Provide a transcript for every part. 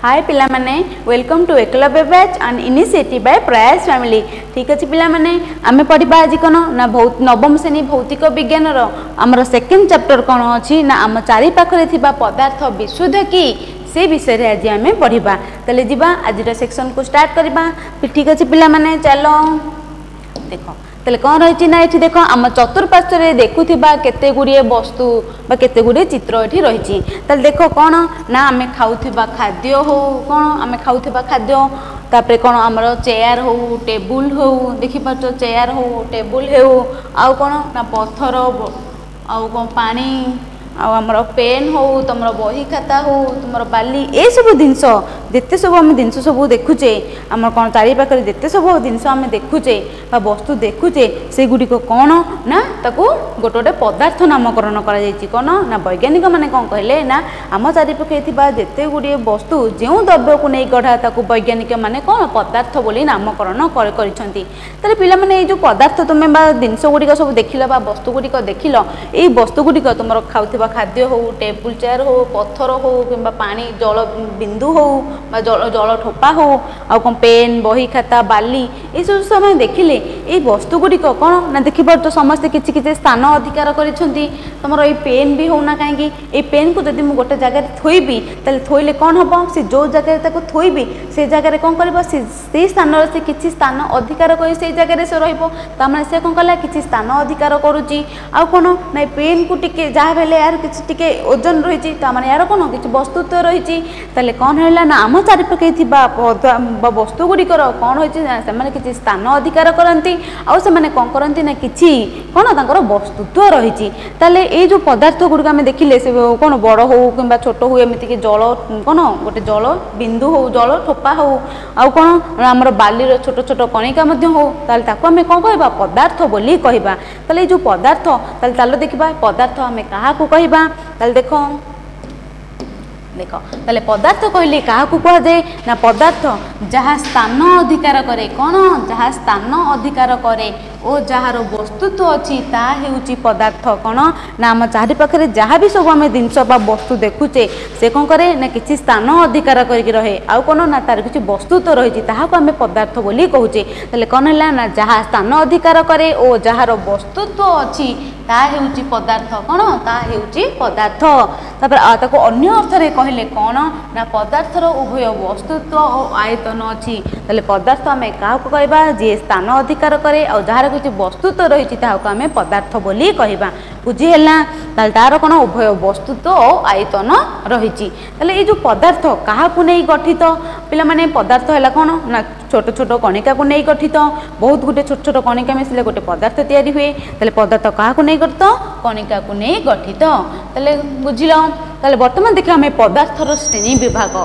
हाय पिला माने welcome to Ekalavya batch and initiative by Prayas family. ठीक अच्छे पिला माने आमे पढ़िबा आज कौन ना नवम श्रेणी भौतिक विज्ञान आमर सेकेंड चैप्टर कौन अच्छी ना आम चारि पाखरे थिबा पदार्थ विशुद्ध कि से विषय आज आम पढ़ा। तेल जी आज सेक्शन को स्टार्ट करवा। ठीक अच्छे पिला माने चलो देख तेल कौन रही ना ये देख आम चतुर्पार्श्व देखुवा केते गुड़िए वस्तु केते गुड़िए चित्र ये रही। देख कौन ना आम खाऊा खाद्य हो कौन आम खाऊा खाद्य तापर कौन आमर चेयर हो टेबुल हो देखिपार चेयर हो टेबुल हो आउ कौन ना पत्थर आउ कौन पानी आमर पेन हो तुम बही खाता हो तुम बाली ये सब जिनस जिते सब आम जिन सब देखुचे आम कौन चारि पाखरे जिते सब जिनस आम देखुचे वस्तु देखुचे से गुड़िक कौन ना ताकू गोटे गोटे पदार्थ नामकरण कौन ना वैज्ञानिक मैंने कौन कहले ना आम चारिपाखे जिते गुड़िए वस्तु जो द्रव्य को नहीं गढ़ा ताकू वैज्ञानिक मैंने कौन पदार्थ बोली नामकरण कर पिला माने ये जो पदार्थ तुम्हें जिनस गुड़िक सब देख वस्तु गुड़िक देख ये वस्तु गुड़िक तुम खाऊ खाद्य हो टेबुल चेयर हो पत्थर हो कि पानी जल बिंदु हो जल ठोपा हो आ कौन पेन बही खाता बाली ये सब समय देखिले ये वस्तु गुड़िक कौन ना देखिए तो समस्ते किसी किसी स्थान अधिकार करिसेंती तुम ये पेन भी होना कहीं ये पेन को जब मुझे गोटे जगह थोइबी थोइले कौन हम से जो जगह थोइबी से जगह कौन कर स्थान से किसी स्थान अधिकार कर से जगह से रही से कौन कला किसी स्थान अधिकार करुच्ची आ कौन ना पेन को टिके जहाँ बेले यार किसी टिके ओजन रही यार कौन किसी वस्तुत्व रही कौन है ना आम चारिपाखे वस्तु गुड़िकर कौन होने किसी स्थान अधिकार करती आने कौन करती ना कि कौन तर वस्तुत्व रही ये जो पदार्थ गुड़िक आम देखिले से कौन बड़ हो कि छोट हो एमती जल कौन गोटे जल बिंदु हो जल ठोपा हो आउ कौन आमर बालीर छोट छोट कणिका हो आम कौन कह पदार्थ बोली कहवा। ये जो पदार्थ चलो देखा पदार्थ आम क्या कहवा देख देख ताले पदार्थ कहले क्या कहुए ना पदार्थ जहाँ स्थान अधिकार करे कौन जहाँ स्थान अधिकार करे ओ जार वस्तुत्व अच्छी ताऊँ पदार्थ कौन ना आम चारि पाखरे जहाँ भी सब आम जिनस वस्तु देखुचे से कौन करे ना किसी स्थान अधिकार करके रहे आउ कौन ना तार किसी वस्तुत्व रही आम पदार्थ बोली कहूचे। ताले कौन है ना जहाँ स्थान अधिकार करे ओ जार वस्तुत्व अच्छी ताऊँ पदार्थ कौन ताऊँ पदार्थ तापर अन्य अर्थ रे कहले कौन ना पदार्थर उभय वस्तुत्व और आयतन अच्छी पदार्थ आम क्या कहवा जी स्थान अधिकार करे और जार किसी वस्तुत्व रही आम पदार्थ बोली कहवा। बुझीगला तार कौन उभय वस्तुत्व और आयतन रही। ये जो पदार्थ क्या नहीं गठित पिला माने पदार्थ है कौन ना छोट छोट कणिका को नहीं गठित बहुत गुटे छोट छोट कणिका मिसले गोटे पदार्थ तैयारी हुए पदार्थ क्या नहीं गठित कणिका को नहीं गठित। बुझिल बर्तमान देखा आम पदार्थर श्रेणी विभाग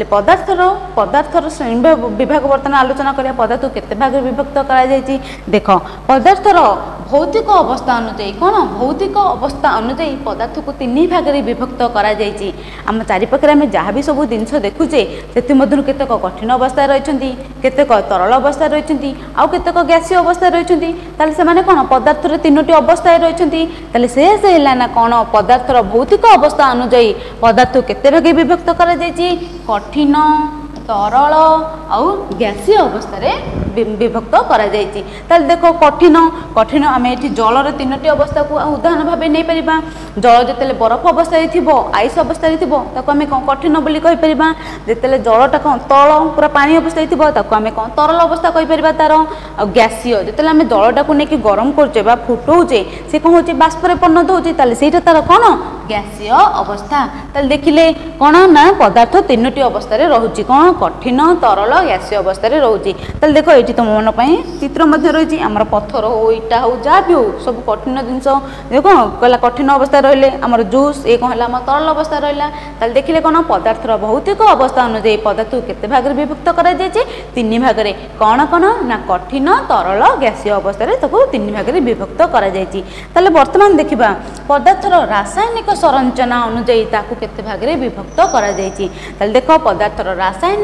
पदार्थर श्रेणी विभाग बर्तमान आलोचना करिया पदार्थ केते भाग विभक्त करा जायछि। देख पदार्थर भौतिक अवस्था अनुଯାयी कौन भौतिक अवस्था अनुଯାयी पदार्थ को तीन भाग में विभक्त करा जायछि। आम चारि पाखरे आम जहाँ भी सब जिनस देखुचे से केतेक कठिन अवस्था रही केतेक तरल अवस्था रही आउ केतेक गैसीय अवस्था रही से कौन पदार्थर तीनोटी अवस्था रही से ना कौन पदार्थर भौतिक अवस्था अनुଯାयी पदार्थ केते भागे विभक्त करा जायछि कठिन तरल आउ गैसीय अवस्था विभक्त करा जायछि। देख कठिन कठिन आम ये जलर तीनोटी अवस्था को उदाहरण भाव नहीं पारिबा जल जिते बरफ अवस्था आइस अवस्था आम कौन कठिन बोली कहीपर जिते जलटा कौन तल पूरा पानी अवस्था आम कौन तरल अवस्था कहीपर तार गैसीय जिते आम जलटा को लेकिन गरम करुचे फुटाऊे से कौन हो बाष्पर परिणत होता तार कौन गैसीय अवस्था। देखिले कौन ना पदार्थ तीनोटी अवस्था रोचे कौन कठिन तरल गैसीय अवस्था रोचे। देख ये तुम मन चित्र रही आमर पत्थर हो इटा हो जहाँ भी हो सब कठिन जिनस देख कहला कठिन अवस्था रही आमर जूस ये कौन है तरल अवस्था रहा देखिले कौन पदार्थर भौतिक अवस्था अनुଯାयी पदार्थ केते भाग में विभक्त करा जायछि तीन भाग में कौन कौन ना कठिन तरल गैसीय अवस्था तीन भाग में विभक्त करा जायछि। बर्तमान देखा पदार्थर रासायनिक संरचना अनुଯାयी केते भाग में विभक्त करा जायछि। देख पदार्थर रासायनिक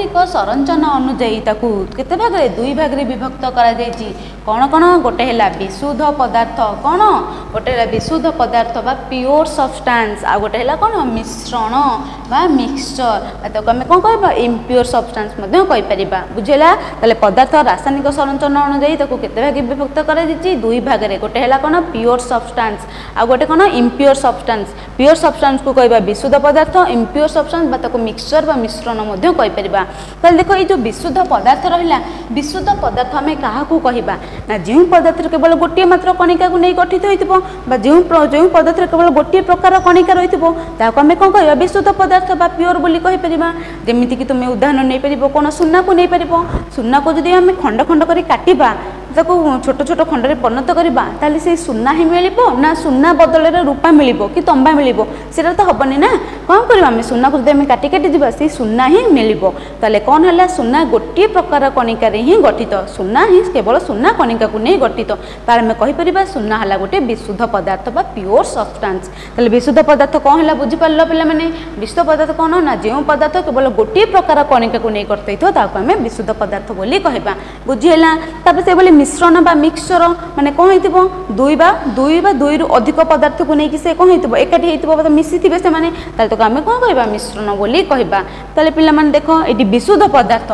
रासायनिक संरचना अनुजाई ताकू केते भाग रे दुई भाग रे विभक्त करा जायछि कौन कौन गोटे है विशुद्ध पदार्थ कौन गोटे है विशुद्ध पदार्थ बा प्योर सब्सटेंस आ गोटे है कौन मिश्रण बा मिक्सचर ताको आम कौन कहबा इम्प्योर सब्सटेंस मध्य कहि परिबा बुझेला तले पदार्थ रासायनिक संरचना अनुजाई ताकू केते भाग विभक्त करा जायछि दुई भाग रे गोटे है कौन प्योर सब्सटेंस आ गोटे कौन इम्प्योर सब्सटेंस प्योर सब्सटेंस को कहबा विशुद्ध पदार्थ इम्प्योर सब्सटेंस बा ताको मिक्सचर बा मिश्रण मध्य कहि परिबा तले देखो ये जो विशुद्ध पदार्थ रहिला विशुद्ध पदार्थ आम क्या कहबा ना जो पदार्थ केवल गोटे मात्र कणिका को नहीं गठित होइतिबो बा जो पदार्थ केवल गोटे प्रकार कणिका रहितिबो ताको आम कौन कहबा विशुद्ध पदार्थ बा प्योर बोली कहि परिबा जेमिति कि तुम उदाहरण नहीं परिबो कोन सुन्ना को नहीं परिबो सुन्ना को जदि आम खंड खंड करी काटिबा ताको छोट छोट खंड में परिणत करवा ताले से सुना ही मिलिबो ना सुना बदल रूपा मिलिबो कि तंबा मिलिबो सेटा तो हबनी ना कौन करबा आम सुना को जदि काटी काटी दिबा से सुना ही मिलिबो ताले कौन हला सुना गोटे प्रकार कणिका रे ही गठित सुना ही केवल सुना कणिका को नहीं गठित तार में कहि परिबा सुना हला गोटे विशुद्ध पदार्थ बा प्योर सब्सटेंस ताले विशुद्ध पदार्थ कौन हला बुझी पारलो पिला माने विशुद्ध पदार्थ कौन ना जो पदार्थ केवल गोटे प्रकार कणिका को नहीं गठित ताको आम विशुद्ध पदार्थ बोली कहबा बुझी हला तापर से बोली मिश्रण बा मिक्सचर माने कौन हेतिबो दुई बा दुई रु अधिक पदार्थ को नहीं कि से कौन हेतिबो एकाठी हेतिबो बा मिसिथिबे से माने ताले तो आमे कौन कहबा मिश्रण बोली कहबा ताले पिला माने देखो एटी विशुद्ध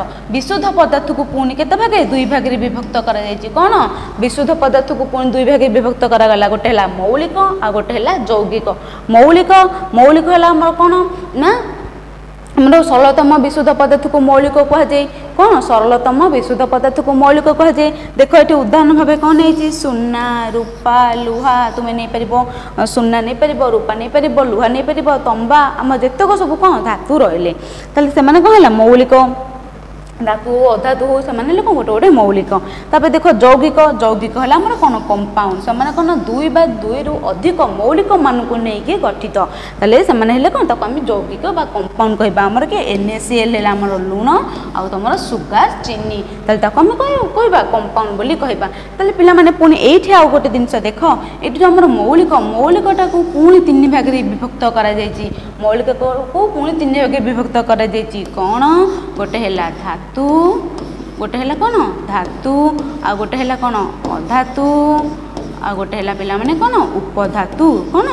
पदार्थ को पुणी केते भागे दुई भाग रे विभक्त करा जायछि कोन विशुद्ध पदार्थ को पुणी दुई भाग रे विभक्त करा गला गोटे हला मौलिक आ गोटे हला यौगिक मौलिक हला हमर कोन ना हमरो सरलतम विशुद्ध पदार्थ को मौलिक कह जाए कौन सरलतम विशुद्ध पदार्थ को मौलिक कह जाए देख ये उदाहरण भाव कौन है सुना रूपा लुहा तुम्हें नहीं पार सुना नहीं पार रूपा नहीं पार लुहा नहीं पार तंबा आम जितक सब कौन धातु रहिले से कौन है मौलिक धातु अधातु से कौन गोटे गोटे मौलिक तापर देख यौगिक है आम कौन कंपाउंड से कौन दुई बा दुई रु अधिक मौलिक मान को लेकिन गठित ताले से कौन तक आम यौगिक बा कंपाउंड कहबा आमर के NaCl है आमर लुण आउ तुम सुगार चीनी ताले तक आम कहबा कंपाउंड बोली कहबा ताले पिला माने पुणी एठी आउ गोटे जिनस देख एठी जो आमर मौलिकटा को पुणी तीन भाग रे विभक्त करा जायछि मौलिक को पुणी तीन भाग रे विभक्त करा जायछि कौन गोटे हैला धातु गोटे है कौन धातु आ गोटे है कौन अधातु आ गोटे है पिला माने कौन उपधातु कौन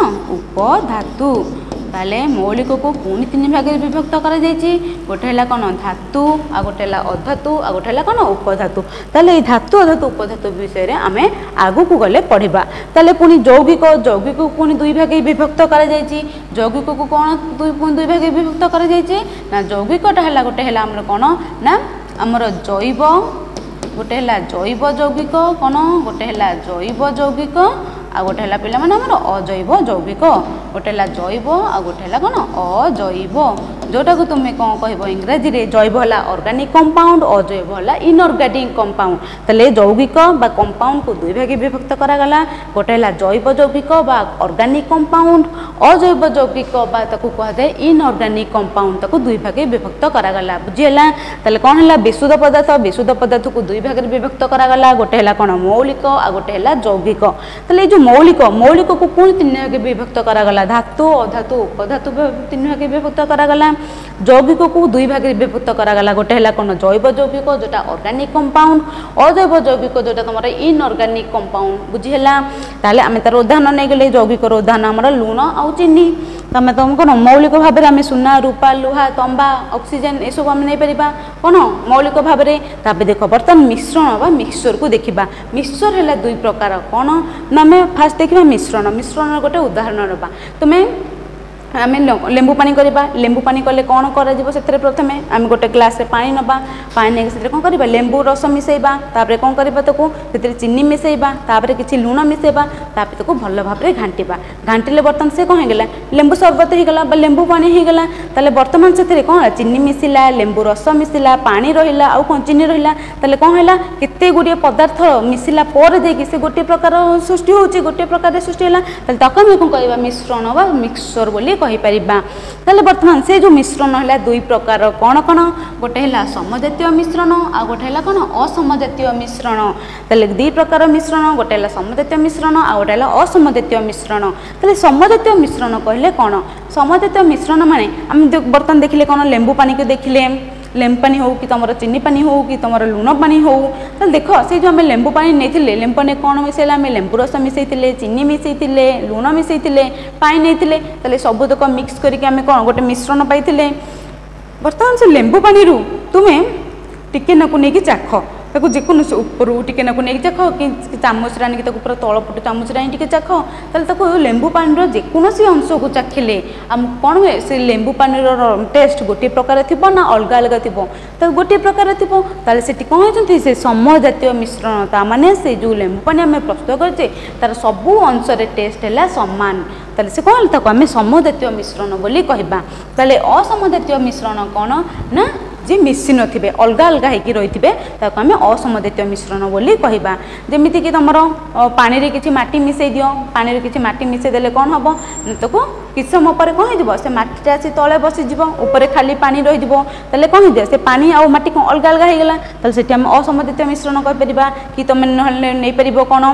उपधातु ताले मौलिक को पुणी तीन भाग में विभक्त करा जायछि गोटे है कौन धातु आ गोटे है अधातु आ गोटे है कौन उपधातु ताले ये धातु अधातु उपधातु विषय आमे आगु को गले पढ़िबा ताले पुणी यौगिक को पुणी दुई भाग में विभक्त करा जायछि यौगिक को कौन दुई भाग में विभक्त करा जायछि ना यौगिकटा है गोटे है हमर कौन ना आमर जैव गोटे है जैव यौगिक कौन गोटे है जैव यौगिक आ गोटे है पिला माने हमर अजैव यौगिक गोटे है जैव आ गोटे है कौन अजैव जोटा को तुम्हें कौन कह इंग्राजी रे जैव है ऑर्गेनिक कंपाउंड अजैव है इनऑर्गेनिक कंपाउंड ताले यौगिक बा कंपाउंड को दुई भाग विभक्त करा गला गोटे है जैव यौगिक बा ऑर्गेनिक कंपाउंड अजैव यौगिक बा ताकू कह जाए इनऑर्गेनिक कंपाउंड ताकू दुई भाग विभक्त करा गला बुझीला ताले कौन है विशुद्ध पदार्थ को दुई भाग विभक्त करा गला गोटे है कौन मौलिक आ गोटे है यौगिक ताले जो मौलिक को पुणी तीन भाग विभक्त करा गला धातु अधातु उपधातु तीन भाग विभक्त करा गला यौगिक को दुई भाग विभक्त करा गला गोटे है कौन जैव यौगिक जोटा ऑर्गेनिक कंपाउंड अजैव यौगिक जोटा तुम इनऑर्गेनिक कंपाउंड बुझीला ताले आम तार उदाहरण नहीं गले यौगिक उदाहरण आमर लुण आउ चीनी तमें तुम कौन मौलिक भाव में सुना रूपा लुहा तंबा ऑक्सीजन ये सब आम नहीं पार कौन मौलिक भाव में देख बर्तमान मिश्रण बा मिक्सचर को देखा मिक्सचर है दुई प्रकार कौन ना आम फास्ट देखा मिश्रण गोटे उदाहरण रहा तुम्हें आम लेंबू पानी करवा लेंबू पानी कले कौन कर प्रथम आम गोटे ग्लास पानी नवा पानी नहीं से कौन कर लेंबू रस मिसेबा तापर कौन करवा ताको से चीनी मिसेबा तापर किसी लुण मिसेबा तापर ताको भल भाव में घांटा घांटिले बर्तमान से कौन होगा लेंबू सरबत होगा लेंबू पानी होगा ताले बर्तमान से कौन चीनी मिसिला लेंबू रस मिसिला पानी रहा आउ कौन चीनी रहा ताले कौन है केते गुड़िए पदार्थ मिसिला पर देकी से गोटे प्रकार सृष्टि होची गोटे प्रकार सृष्टि है ताको आम कौन कह मिश्रण बा मिक्सचर बोली कहीपर बर्तमान से जो मिश्रण है दुई प्रकार कौन कौन गोटे है समजातीय मिश्रण आ गोटे है कौन असमजातीय मिश्रण ताले दुई प्रकार मिश्रण गोटे है समजातीय मिश्रण आ गोटे है असमजातीय मिश्रण ताले समजातीय मिश्रण कहले कौन समजातीय मिश्रण माने आम बर्तमान देखिले कौन लेंबू पानी को देखिले लेंबू पानी हो कि तुम चीनी पानी हो कि तुम लुण पानी हो देख से जो आम लेंबू पानी नहीं लेंबू पानी कौन मिसेला आम लेंबू रस मिसई चीनी मिसई लुण मिसई पानी नहीं सबुतक मिक्स करके आम कौन गोटे मिश्रण पाई बर्तमान से लेंबू पानी तुम्हें टिके नाकु नहीं चाख ताको जेकोसी ऊपर टिके नाकु नहीं चाख कि चामच आनिक पूरा तलपट चामच आनी चाख ताको लेंबू पानी जेकोसी अंश को चाखिले आम कौन हुए से लेंबू पानी टेस्ट गोटे प्रकार थी ना अलग अलग थी तो गोटे प्रकार थी से कौन होती से सम जातीय मिश्रण ता माने से जो लेंबू पानी आम प्रस्तुत करचे तार सबू अंश टेस्ट है सामान ताले से कौन ताको आम सम जातीय मिश्रण बोली कहबा ताले असम जातीय मिश्रण कौन ना जे मिसी नथिबे अलग अलग होगी रही है आम असम जातीय मिश्रण बोली कहबा जमीती कि तुम पानी रे किछि माटी मिसई दियो पानी रे किछि माटी मिसई देले कौन हम ताको किछ समय पर कौन हो से माटीटा आसी तले बसीज ऊपर खाली पानी रही कौन हो से पानी आ माटी कौन अलग अलग हो गला से असम जातीय मिश्रण कहीपर कि तुम नहीं पार कौन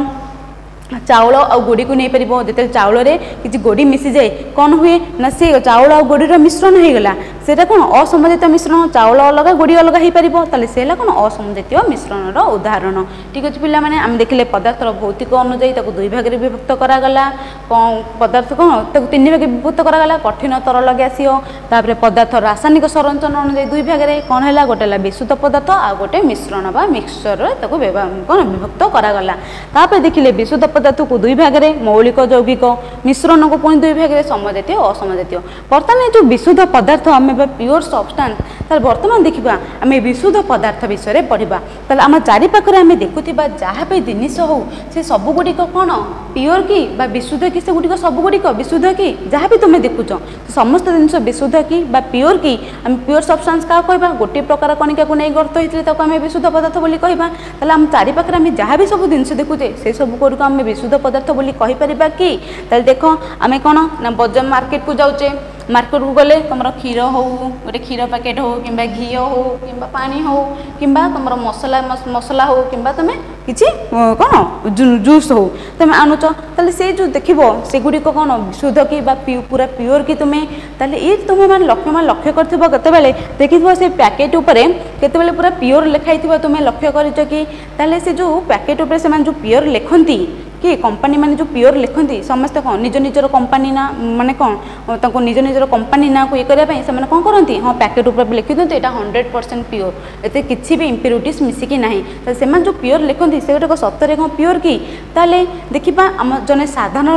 चाउल आ गोड़ी को नहीं पार जो चाउल किसी गोड़ी मिसी जाए कौन हुए ना से चाउल आ गोड़ीर मिश्रण हो गला से कौन असम जातीय मिश्रण चाउल अलग गोड़ी अलग हो पार से कौन असम जातीय मिश्रण उदाहरण ठीक अच्छे पिला माने आम देखिले पदार्थर भौतिक अनुजाई दुई भाग में विभक्त करागला पदार्थ कौन तीन भाग विभक्त करागला कठिन तरल गैसीय तापर पदार्थ रासायनिक संरचना अनुजाई दुई भाग में कौन है गोटे विशुद्ध पदार्थ आ गोटे मिश्रण बा मिक्सचर कौन विभक्त करागला तापर देखिले विशुद्ध पदार्थ को दुई भाग में मौलिक यौगिक मिश्रण को पुणी दुई भाग में समजातीय असमजातीय बर्तमान जो विशुद्ध पदार्थ आम प्योर सब्सटेंस तार बर्तमान देखा आम विशुद्ध पदार्थ विषय पढ़ा ताल आम चारिपाखे आम देखुवा जहाँ भी जिनिस हो से सबुगुड़िक कौन प्योर कि विशुद्ध कि सेगुड़िक सबुगुड़िक विशुद्ध कि जहाँ भी तुम देखुच समस्त जिन विशुद्ध कि प्योर कि आम प्योर सब्सटेंस क्या कहवा गोटे प्रकार कणिका को नहीं गर्त होते आम विशुद्ध पदार्थ बोली कहवा ताल आम चारिपाखे आम जहाँ भी सब जिन देखुचे से सब को आम विशुद्ध पदार्थ बोली कहीपर कि देख आम कौन ना बजार मार्केट को जाऊे मार्केट को गले तुम क्षीर हो गोटे क्षीर पैकेट हो कि घी हो कि पानी हो कि तुम मसला मसला हो कि तुम किसी कौन जूस हो तुम आणुच ताले से जो देख सेगुड़िक कौन विशुद्ध कि पूरा प्योर कि तुम्हें ताले ये तुम्हें मान लक्ष्य करते देखी से पैकेट उपरे केते पूरा प्योर लिखाई तुम्हें लक्ष्य कर कि से जो पैकेट उपर से जो प्योर लिखती कि कंपनी माने जो प्योर लिखती समस्त कौन निज निजर कंपनी ना माने कौन निज निजर कंपनी ना को ये करने से कौन करती हाँ पैकेट उपर लिखि दिखाते यहाँ 100% प्योर एते किसी भी इम्प्योरिटीज मिसिकी ना से जो प्योर लिखती से गोटे सतरे कौन प्योर कि ताले देखा आम जने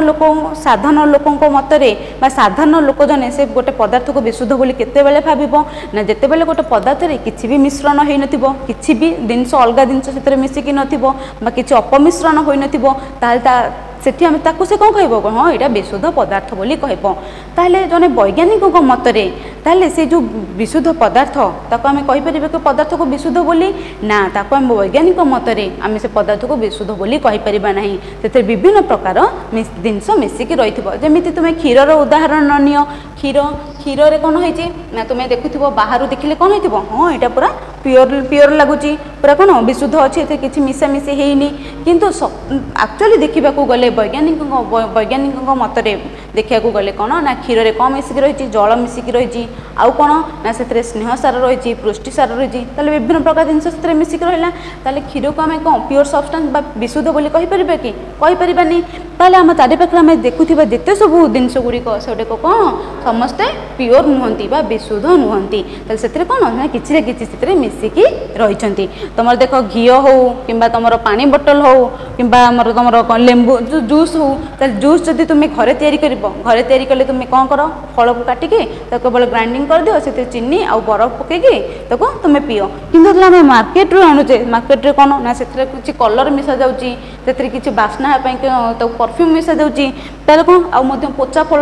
साधारण लोक मतरे साधारण लोक जने से गोटे पदार्थ को विशुद्ध बोली केतेबेले भाविबो ना जेतेबेले गोटे पदार्थ रे किछि भी मिश्रण होई नथिबो किछि भी जिनस अलग जिनस सेतरे मिसिकी नथिबो बा किछि अपमिश्रण होई नथिबो सेठी आम ताकू से कौन कह हाँ यहाँ विशुद्ध पदार्थ बोली कह ताले जने वैज्ञानिक मतरे ताले से जो विशुद्ध पदार्थ ताको आम कहीपर कि पदार्थ को विशुद्ध बोली ना ताको आम वैज्ञानिक मतरे आम से पदार्थ को विशुद्ध बोली कहीपर ना से विभिन्न प्रकार जिनस मिसिकी रही जमी तुम्हें क्षीर उदाहरण नियो क्षीर क्षीर रे कौन होती तुम्हें देखुव बाहर देखिले कौन हो हाँ यहाँ पूरा प्योर प्योर लगुच पूरा कौन विशुद्ध अच्छे किसी मिसामिशी होनी किंतु एक्चुअली देखा गले वैज्ञानिक मतरे देखा गले कौन ना क्षीर रे कौन मिसिकी रही जल मिसिकी रही आउ कौन ना से स्नेह सार रही पुष्टि सार रही विभिन्न प्रकार जिन से मिसिकी रहा क्षीर को आम कौन प्योर सब्सटेंस विशुद्ध बोली कहीपर कि कहीपरनी ताले आम चारिपाखे आम देखुवा जिते सब जिनस गुड़िक से कौन समस्ते प्योर नुहति विशुद्ध नुहति से कौन किसी किसी मिसिकी रही तुम देख घी हो कि तुम पानी बोतल हो कि तुम लेंबू जूस हो जूस जब तुम्हें घरे घरे तैयारी कले तुम कौन कर फल को काटिके केवल ग्राइंडिंग कर दियो से चीनी आ बरफ पकईकी तुम पियो कि आम मार्केट रू आणुचे मार्केट रे कौन ना से किसी कलर मिसा जाऊँगी किसी बास्ना परफ्यूम मिसा जाऊँगी ताले कौन आउ पोचा फल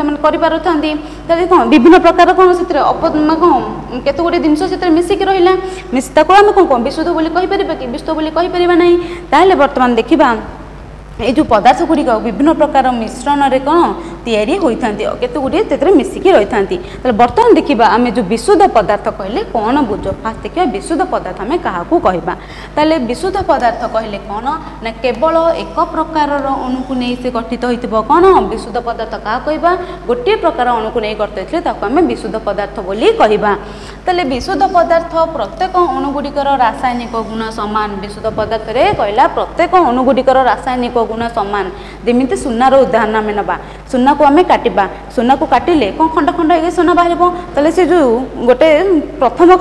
कर कौन विभिन्न प्रकार कौन से कौन केत गुटे जिन से मिसिकी रहा आम कौन विशुद्ध बोली कहीपर कि विशुद्ध बोली कहीपर ना ताले बर्तमान देखा ये जो पदार्थ गुड़िक विभिन्न प्रकार मिश्रण रे कौन तैयारी होइथांती केते गुडी तेतरे मिसिकी रहिथांती। तले बर्तमान देखिबा आमे जो विशुद्ध पदार्थ कहले कोन बुझो फास्ट देखिबा विशुद्ध पदार्थ आमे काहाकू कहबा। तले विशुद्ध पदार्थ कहले कोन ना केवल एक प्रकारर अणु को नै से गठित होइतबो कोन विशुद्ध पदार्थ का कहबा गोटे प्रकार अणु को नै गठित होइतले ताको आमे विशुद्ध पदार्थ बोली कहबा। तले विशुद्ध पदार्थ प्रत्येक अणु गुडिकर रासायनिक गुण समान। विशुद्ध पदार्थ रे कहला प्रत्येक अणु गुडिकर रासायनिक गुण समान। जेमिति सुनार उदाहरण आमे नबा सुना को आमे काटिबा सुना को काटिले कोन खंड खंड हे सुना बाहरिबो तले से जो गोटे प्रथम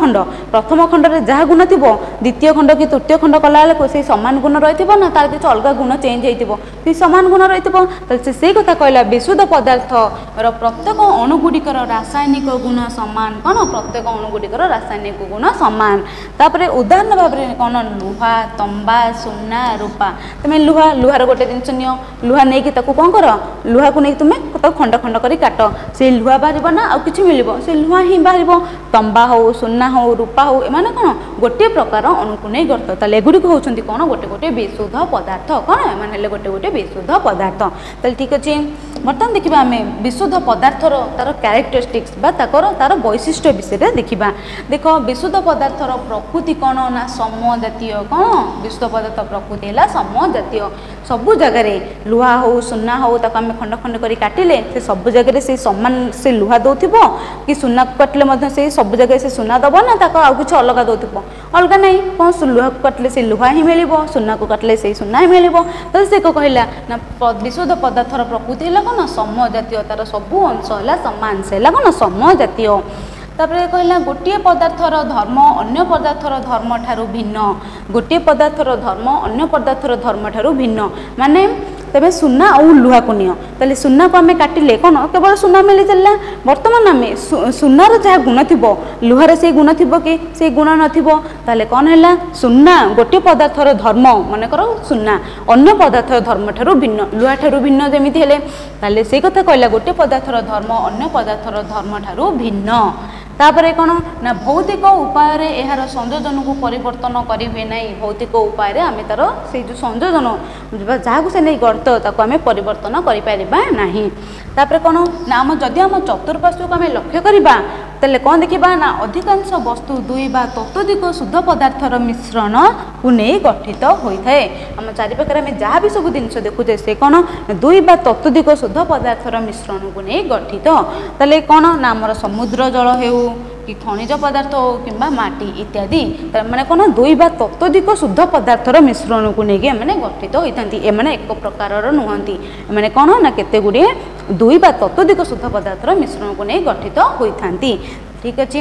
खंड रे जहा गुण थिबो द्वितीय खंड कि तृतीय खंड कला को से समान गुण रहिथिबो ना तार किछ अलग गुण चेंज हेतिबो से समान गुण रहिथिबो तले से कथा कहला विशुद्ध पदार्थ रो प्रत्येक अणु गुडिकर रासायनिक गुण समान कोन प्रत्येक अणु गुडिकर रासायनिक गुण समान। तापरे उदाहरण भाबरे कोन लुहा तंबा सुना रूपा तमे लुहार गोटे जिंस नियो लुहा नै कि ताको कोन कर लुहा को नै तुमे तो खंड खंड करी काट से लुहा बाहरिबो ना आ किछि मिलिबो से लुहा ही बाहरिबो। तंबा हो सुना हो रूपा हो एमाने कोन गोटे प्रकार अणु को नै गठित तले गुडी को होचंती कोन गोटे गोटे विशुद्ध पदार्थ कोन एमाने हेले गोटे गोटे विशुद्ध पदार्थ। तले ठीक अछि बर्तमान देखिबा हमें विशुद्ध पदार्थर तार कैरेक्टरिस्टिक्स बा तार वैशिष्ट्य विषय रे देखिबा। देखो विशुद्ध पदार्थर प्रकृति कोन ना समजातीय कोन विशुद्ध पदार्थ प्रकृति हैला समजातीय। सबु जगह रे लुहा हो सुना हो ताको हमें खंड खंड करी काटिले से सब जगह से समान से लुहा दउथिबो कि सुना काटले मध्य से सब जगह से सुना दबो ना ताको आ कुछ अलग दउथिबो अलग नै कोन लुहा को काटले से लुहा ही मिलिबो सुना को काटले से सुना ही मिलिबो। तो से को कहला ना विशुद्ध पदार्थर प्रकृति हैला कोन समजातीय तार सबु अंश हैला समान से हैला कोन समजातीय। तापरे कहला गोटे पदार्थर धर्म अन्य पदार्थर धर्म ठारू भिन्न गोटे पदार्थर धर्म अन्य पदार्थर धर्म ठारू भिन्न माने तबे सुना और लुहा को नियो तले सुना को आमे काटिले कोन केवल सुना मिली चलला वर्तमान आमे सुनार जहा गुण थिबो लुहार से गुण थिबो कि से गुण नथिबो तले कोन हैला सुना गोटे पदार्थर धर्म माने करो सुना अन्य पदार्थर धर्म ठारू भिन्न लुहा ठारू भिन्न जेमिति हेले तले से कथा कहला गोटे पदार्थर धर्म अन्य पदार्थर धर्म ठारू भिन्न। तापरे कोन ना भौतिक उपाय रे एहार संयोजन को परिवर्तन करि हुए नै भौतिक उपाय रे आमे तार से जो संयोजन जहा को से नै गठित ताको आमे परिवर्तन करि पारिबा नाही। तापरे कोन ना हम जदि हम चतुर्पार्श्व को आमे लक्ष्य करिबा तले कोन देखिबा ना अधिकांश वस्तु दुई बा तत्वधिक शुद्ध पदार्थर मिश्रण को नै गठित होई थाए। हम चारि प्रकार में जहा भी सब जिंस देखुजे से कोन दुई बा तत्वधिक शुद्ध पदार्थर मिश्रण को नै गठित तले कोन ना हमर समुद्र जल हेउ कि खनिज पदार्थ हो किंबा माटी इत्यादि माने कोन दुई बा तत्वधिक शुद्ध पदार्थर मिश्रण को नेगे माने गठित होइथांती ए माने एक प्रकारर नुहंती माने कोन ना केते गुडी दुई बा तत्वधिक शुद्ध पदार्थर मिश्रण को नै गठित होइथांती। ठीक अछि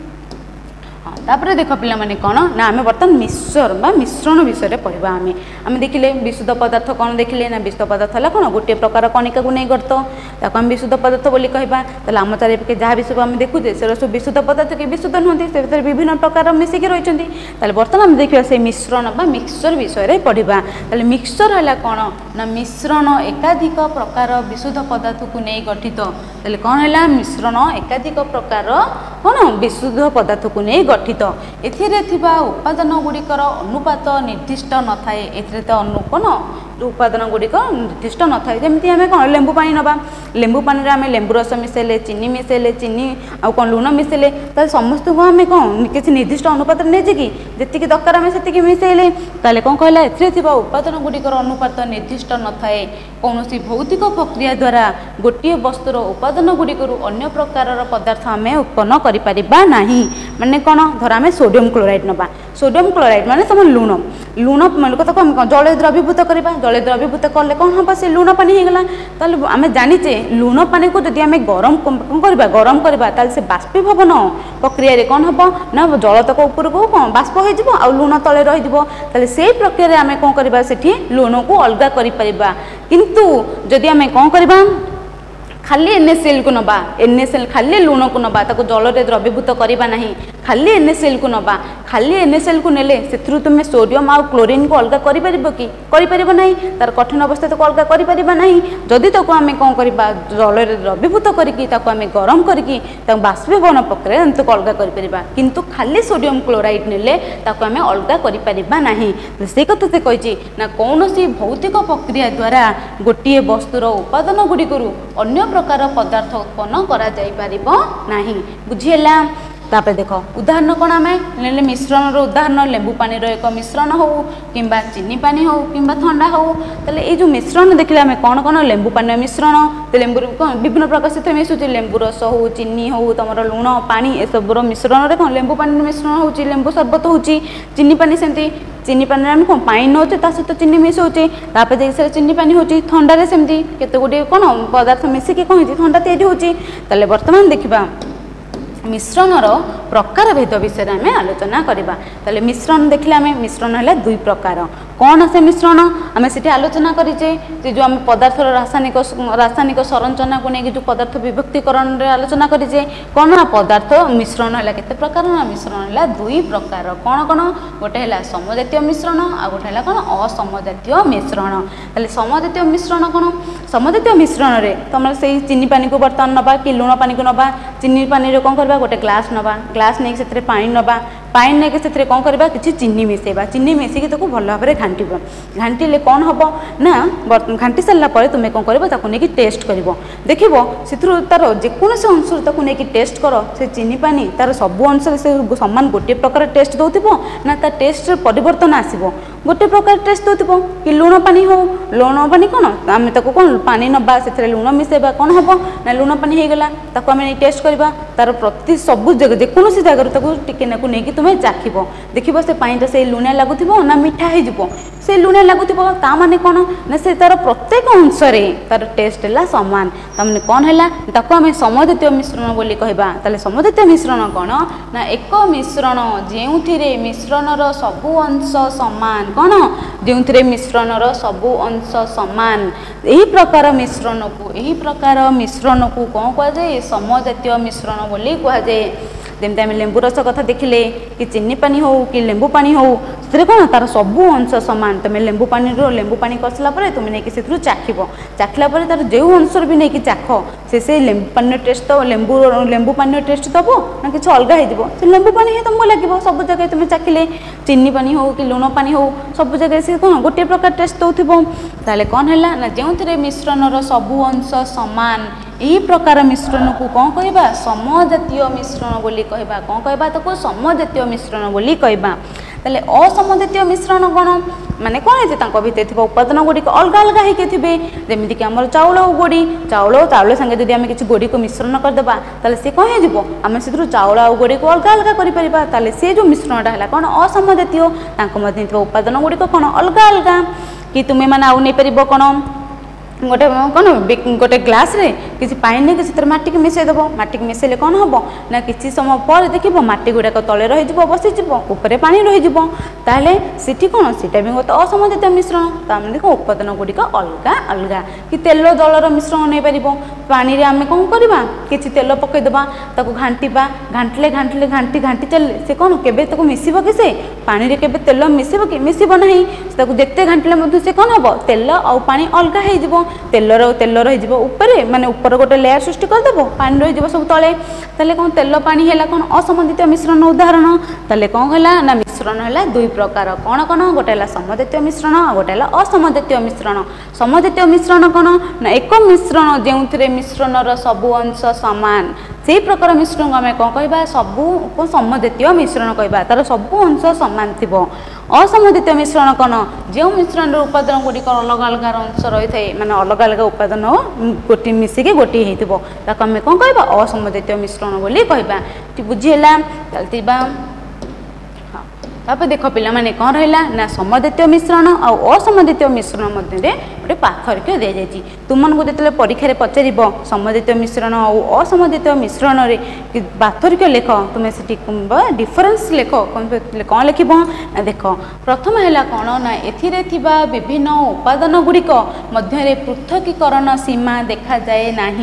तापरे देख पिला माने कोन ना आमे बर्तन मिश्रण विषय रे पढिबा। आमे देखिले विशुद्ध पदार्थ कोन देखिले ना विशुद्ध पदार्थ हला कोन गोटे प्रकार कणिका को नै गठित ताको हम विशुद्ध पदार्थ बोली कहबा। तले आम चारि पके जहा भी सब आमे देखुजे से सब विशुद्ध पदार्थ के विशुद्ध नहंती से भीतर विभिन्न प्रकार मिसिकी रहिचंती। तले बर्तन आमे देखिबा से मिश्रण बा मिक्सचर विषय रे पढिबा। तले मिक्सचर हला कोन ना मिश्रण एकाधिक प्रकार विशुद्ध पदार्थ को नै गठित तले कोन हला मिश्रण एकाधिक प्रकार कोन विशुद्ध पदार्थ को नै गठित एथिरे थिबा उपादान गुडिकर अनुपात निर्दिष्ट न थाए एथिरे त कोन उपादान गुडिक निर्दिष्ट न थाए जेमिति हमें कोन लेंबू पानी नबा लेंबू पानी रे हमें लेंबू रस मिसेले चीनी आ कोन लूण मिसेले त समस्त को हमें कोन किछि निर्दिष्ट अनुपात नै जे कि जेतिकी दरकार हमें सेतिकी मिसेले ताले कोन कहला एथिरे थिबा उपादान गुडिकर अनुपात निर्दिष्ट न थाए कोनोसी भौतिक प्रक्रिया द्वारा गोटिए वस्तुर उपादान गुडिकर अन्य प्रकारर पदार्थ हमें उत्पन्न करि परिबा नाही। माने कोन धर हमें सोडियम क्लोराइड नबा सोडियम क्लोराइड माने सम लूण मन को हम जल द्रवीभूत करबा जल द्रवीभूत करले कोन हम से लूण पानी हे गला ताले हमें जानिचे लूण पानी को जदि हमें गरम करबा ताले से बाष्पीभवन प्रक्रिया रे कोन हबो ना जल तक ऊपर को बाष्प हो जिवो आ लूण तले रहि दिवो ताले सेही प्रक्रिया रे हमें कोन करबा सेठी लूण को अलगा करि परिबा। किंतु जदि हमें कोन करबा खाली NaCl को नबा NaCl खाली लूण को नबा ताको जल रे द्रवीभूत करबा नाही खाली NaCl को नबा खाली NaCl को नेले से तुम सोडियम आ क्लोरीन को अलग कर नहीं तार कठिन अवस्था को अलग कर नहीं जदि तक आम कौन करवा जल द्रवीभूत करके गरम करके बाष्पीभवन प्रक्रिया अलग कर किंतु खाली सोडियम क्लोराइड नेले आम अलग कर से कथा से कही ना कौन सी भौतिक प्रक्रिया द्वारा गोटे वस्तुर उपादान गुड़िक अन्य प्रकार पदार्थ उत्पन्न करा जाई परिबो नाही बुझीला तापर देख उदाहरण कौन आम ने मिश्रण उदाहरण लेंबू पानी एक मिश्रण हो कि चीनी पानी हो कि ठंडा हो तेल ये जो मिश्रण देखिए आम कौन कौन लेंबू पानी मिश्रण तो लेंबू विभिन्न प्रकार से मिशुचे लेंबू रस हो चीनी हो तुम लुण पानी ए सबूर मिश्रण में कौन लेंबू पानी मिश्रण हो लेंबू सरबत हो चीनी पानी सेमती चीनी पानी आम कौन पानी नौचे सहित चीनी मिसाऊे तापर से चीनी पानी हो थंडारे सेमती केते गुटे कौन पदार्थ मिसिकी कौन ठंडा तैयारी होती बर्तमान देखा मिश्रणर प्रकार भेद विषय में आलोचना करवा ताले मिश्रण देखले आम मिश्रण है दुई प्रकार कौन से मिश्रण आम से आलोचना करें जो आम पदार्थ रासायनिक संरचना को लेकिन जो पदार्थ विभक्तिकरण आलोचना करें कौन पदार्थ मिश्रण है केते प्रकार ना मिश्रण है दुई प्रकार कौन कौन गोटे है समजातीय मिश्रण आ गोटे है कौन असमजातीय मिश्रण ताले समजातीय मिश्रण कौन समजातीय मिश्रण रे तुम से चीनी पानी को बर्तमान नवा कि लुण पानी को नवा चीनी पानी कौन करवा गोटे ग्लास नवा ग्लास नहीं से पानी नवा पानी नहीं से कौन करवा कि चीनी मिसेबा चीनी मिसिकी ताको भल भाव में घांटिब घांटिले कौन हम ना घांटी सारापर तुम्हें कौन कर नहीं टेस्ट कर देख से तार जेकोसी अंश नहीं टेस्ट कर से चीनी पानी तार सब अंश से सामान गोटे प्रकार टेस्ट दौथिब ना तार टेस्ट परिवर्तन आसब गोटे प्रकार टेस्ट दौथिब कि लुण पानी हो लुण पानी कौन आम कौन पानी नवा से लुण मिसेबा कौन हम ना लुण पानी होगला आम टेस्ट करवा तार प्रति सब जगह जेकोसी जगार टिके नहीं तुम्हें चाखब देख से पानीटा से लुणिया लगुव ना मिठा हो से लुणिया लगुव ता माने कौन ना से तार प्रत्येक अंश तार टेस्ट है सामान तमें कौन है आम समजातीय मिश्रण बोली कहबा ताले समजातीय मिश्रण कौन ना एक मिश्रण जो मिश्रणर सबु अंश सामान कौन जो मिश्रणर सबु अंश सामान यही प्रकार मिश्रण को कौन कहुए समजातीय मिश्रण बोली कहुए जमी आम लेंबू रस कथा देखिले कि चीनी पानी हो कि लेंबू पानी हो से कौन तार सबू अंश सामान तुम लेंबू पानी कसला तुम नहीं चाखब चाखला तार जो अंश भी नहीं चाख से लेंबू पानी टेस्ट तो लेंबू पानी टेस्ट दब ना कि अलग हो लेंबू पानी ही तुमको लगे सब जगह तुम चाखिले चीनी पानी हो कि लुण पानी हो सब जगह से कौन गोटे प्रकार टेस्ट दौथिब ताले कौन है ना जो मिश्रणर सबू अंश सामान यही प्रकार मिश्रण को कौन कहबा समजातीय मिश्रण बोली कहबा कौन कहबा ताको समजातीय मिश्रण बोली कहबा ताले असमजातीय मिश्रण कौन माने कौन है भितर थी उपादान गुड़िक अलग अलग होते जमीक आम चाउल गोड़ी चाउल संगे जब आम किसी गोड़ी को मिश्रण करदेबा ताले सी कौन होम से चाउल आ गोड़ी को अलग अलग कर सी जो मिश्रणटा है कौन असमजातीय मध्य उपादान गुड़िक कौन अलग अलग कि तुम्हें मैंने आउ नहीं पार कौन गोटे कौन गोटे ग्लास रे किसी पानी नहीं कि माटी की मिसईदेव माटी की मिसेले कौन हम ना कि समय पर देखिए माटी गुड़ाक तले रही बसीज ऊपर पानी रही ताले सीटी कौन सीटा भी गोटे असमजातीय मिश्रण तमें देख उपादान गुड़िक अलग अलग कि तेल जलर मिश्रण नहीं पार पानी रे आम कौन करवा कि तेल पकईदेवा घांटा घांटिले घांटिले घांटी घांटी चलिए से कौन के मिसब कि से पानी रे केबे तेल मिसब कि मिसब ना जिते घांटिले से कौन हम तेल आ पानी अलग हो तेल रही ऊपर माने ऊपर गोटे लेयर सृष्टि करदेव पानी रही सब तले ताले कौन तेल पानी है कौन असमजातीय मिश्रण उदाहरण ताले कौन है ना मिश्रण है दुई प्रकार कौन कौन गोटे है समजातीय मिश्रण आ गोटे है असमजातीय मिश्रण समजातीय मिश्रण कौन ना एक मिश्रण जो मिश्रणर सबु अंश सामान से प्रकार मिश्रण को आम कौन कहबा सबू समजातीय मिश्रण कहबा तार सबू अंश सामान थी असमजातीय मिश्रण कौन जो मिश्रण उपादान गुड़िक अलग अलग अंश रही है माने अलग अलग उपादान गोटे मिसिकी गोटे होमें कौन कहबा असमजातीय मिश्रण बोली कहबा बुझीला तापर देख पिला माने कौन रहा ना समजातीय मिश्रण और असमजातीय मिश्रण मध्य गोटे पार्थक्य दि जाए तुमको जो परीक्षा पचार समजातीय मिश्रण और असमजातीय मिश्रण में पार्थक्य लेख तुम्हें से डिफरेन्स लेख कौन लिख देख प्रथम है कौन ना ए विभिन्न उपादान गुड़िक मध्य पृथकीकरण सीमा देखा जाए ना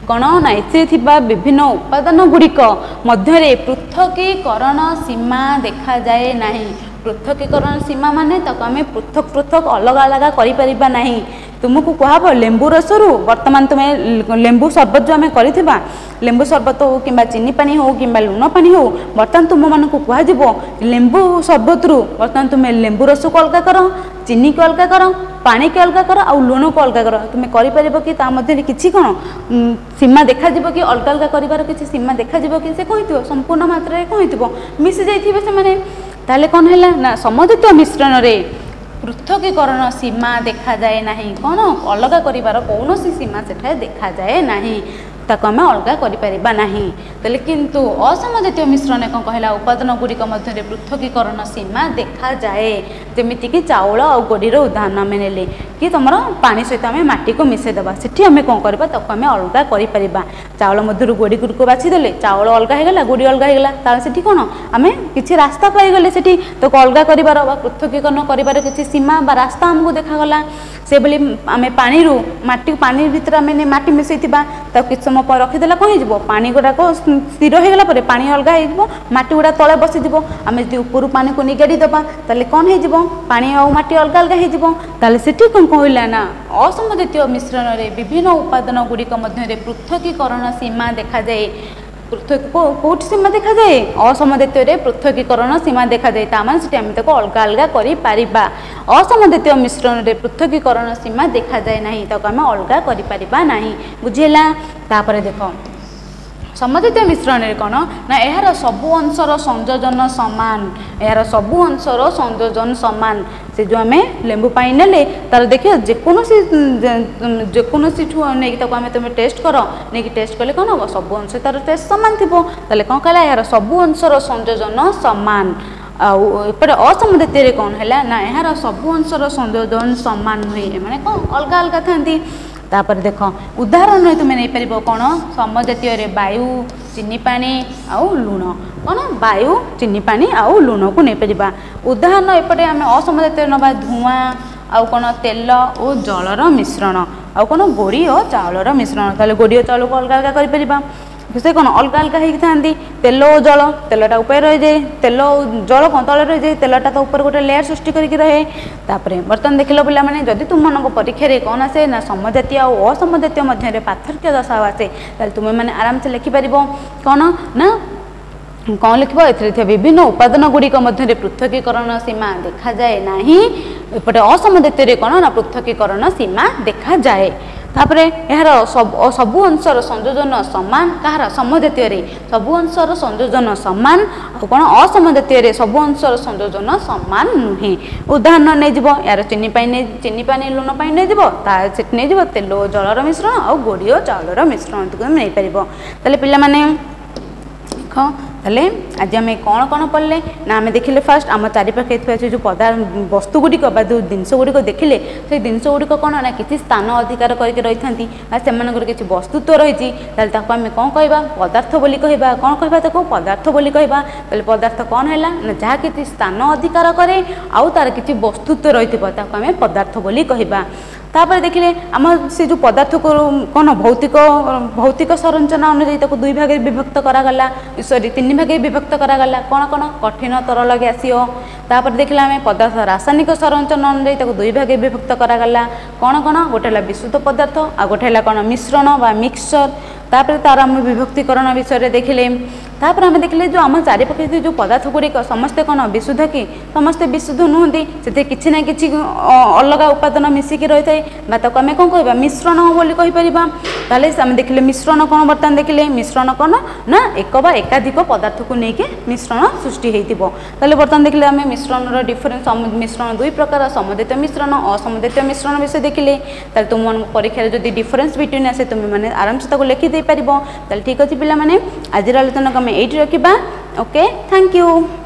कौन ना ए विभिन्न उपादान गुड़िक मध्य पृथकीकरण सीमा देखा जाए नहीं। पृथकीकरण सीमा माने ताको आमे पृथक पृथक अलग अलग करिपरिबा नहीं। तुमको कहब लेंबू रसरू वर्तमान तुम्हें लेंबू शरबत जो आम कर लेंबू शरबत हो कि चीनी पानी हो कि लुण पानी हो बर्तमान तुम मन को कह लेंबू शरबत रु बर्तमान तुम्हें लेंबू रस को अलग कर चीनी को अलग कर पानी के अलग कर आ लुण को अलग कर तुम्हें कर कि मध्य किसी कौन सीमा देखा कि अलग अलग कर किसी सीमा देखा कि से कही संपूर्ण मात्रा कही मिसी जाइए से ताले कौन है ना समझित मिश्रण रे पृथकीकरण सीमा देखा जाए नहीं। कौन अलग कर कौन सीमा से देखा जाए नहीं ताको आम अलग करें तेल किंतु असमजातीय मिश्रण कौन कहला उपादान गुड़िक मध्य पृथकीकरण सीमा देखा जाए। जमीक चाउल आ गोड़ीर उदाहरण आम ने कि तुम पानी सहित आम मटी को मिसेदेवा से आम कौन करवा आम अलग कर चाउल मध्य गोड़ी गुड़ को बाछीदे चाउल अलग होगा गोड़ी अलग होगा से कौन आम कि रास्ता पाईगले से तो अलग कर पृथकीकरण कर किसी सीमा बा रास्ता आमको देखागला से बोली आम पानी मटी पानी भितर आम मटी मिसई किसी समय पर रखीदेला कौन हो पानी गुड़ाक स्थिर होगा पानी अलग हो मटी गुड़ा तले बसीज आम जो ऊपर पानी को निगाड़ी दबा ताले कौन हो पानी और मटी अलग अलग हो से कौन कहला ना असमजातीय मिश्रण रे विभिन्न उपादान गुड़िक मध्य पृथकीकरण सीमा देखा जाए। पृथक कौट सीमा देखा जाए असमजातीय पृथकीकरण सीमा देखा जाए तामान से आम ताको अलग अलग कर असमजातीय मिश्रण रे पृथकीकरण सीमा देखा जाए नहीं ताको आम अलग कर नहीं बुझेला। तापर देख समजातीय मिश्रण रे कौन ना यार सबु अंशर संयोजन सामान यार सबु अंशर संयोजन सामान से जो आम लेंबू पानी नेले तार देखिए जेकोसी नहीं आम तुम टेस्ट कर नहीं टेस्ट कले कौन हम सब अंश तार टेस्ट सामान थी कौन कहला यार सबु अंशर संयोजन सामान आउे असमजातीय कौन है ना यार सबु अंशर संयोजन सामान नुहे मैंने कौन अलग अलग था। तापर देख उदाहरण तुम्हें नहीं पार कौन समजातीय वायु चीनी पानी आउ लुण कौन वायु चीनी पानी आउ लुण को नहीं पार उदाहरण एपटे आम असमजातीय नवा धुआं आउ कौन तेल और जलर मिश्रण आउ कौन गोड़ी और चाउलर मिश्रण ताले गोड़ी और चाउल को अलग अलग कर से कौन अलग अलग होती तेल और जल तेलटा ऊपर रही जाए तेल जल कौन तले रही जाए तेलटा तो ऊपर गोटे लेयर सृष्टि करके रहे। तापर बर्तमान देख लो पे जदि तुम मन परीक्षा कौन आसे ना समजातीय और असमजातीय मध्य पार्थक्य दशा आसे तुम मैंने आराम से लिखिपार कौन ना कौन लिख विभिन्न उपादान गुड़िक मध्य पृथकीकरण सीमा देखा जाए नहीं एपटे असमजातीय कौन ना पृथकीकरण सीमा देखा जाए। तापर यार सबु अंशर संयोजन सामान कहार समजातीय सबु अंशर संयोजन सामान कौन असमजातीय सबु अंशर संयोजन सामान नुहे उदाहरण नहीं यार चीनी पानी लुण पानी नहीं तेल और जलर मिश्रण और गोड़ी और चाउलर मिश्रण नहीं पार पे ताले आज आम कौन कौन पढ़ले ना आम देखिले फास्ट आम चारिपाखे जो वस्तु गुड़िक जो जिनस गुड़िक देखिले से जिनस गुड़िक कौन ना किसी स्थान अधिकार करके रही था से किसी वस्तुत्व रही आम कौन कह पदार्थ बोली कह कौन कह पदार्थ बोली कह पदार्थ कौन है ना जहाँ किसी स्थान अधिकार करे आउ तार किसी वस्तुत्व रही आम पदार्थ बोली कह। तापर देखिले आम से जो पदार्थ को कौन भौतिक भौतिक संरचना अनुजाई दुई भाग विभक्त करागला सॉरी तीन भाग विभक्त करागला कौन कौन कठिन तरल गैसीय तापर देखिले आम पदार्थ रासायनिक संरचना अनुजाई दुई भाग विभक्त करागला कौन कौन गोटे विशुद्ध पदार्थ आ गोटे कौन मिश्रण बा मिक्सचर तापर तार आम विभक्तिकरण विषय देखिले। तापर आम देखिले जो आम चारिपाखे जो पदार्थ गुड़िक समस्ते कौन विशुद्ध कि समस्ते विशुद्ध नुहति से किसी ना कि अलग उपादान मिसिकी रही है आम कौन कह मिश्रण बोली कहीपर आम देखिले मिश्रण कौन बर्तमान देखिले मिश्रण कौन ना एक बा एकाधिक पदार्थ को लेकिन मिश्रण सृष्टि होता बर्तमान देखिले आम मिश्रण डिफरेन्स मिश्रण दुई प्रकार समजातीय मिश्रण असमजातीय मिश्रण विषय देखिले तुम परीक्षा जब डिफरेन्स बिटवीन आसे तुम मैंने आराम से लिखिदे पार ठीक अच्छे पिला आज आलोचना को आम ये रखा। Okay thank you.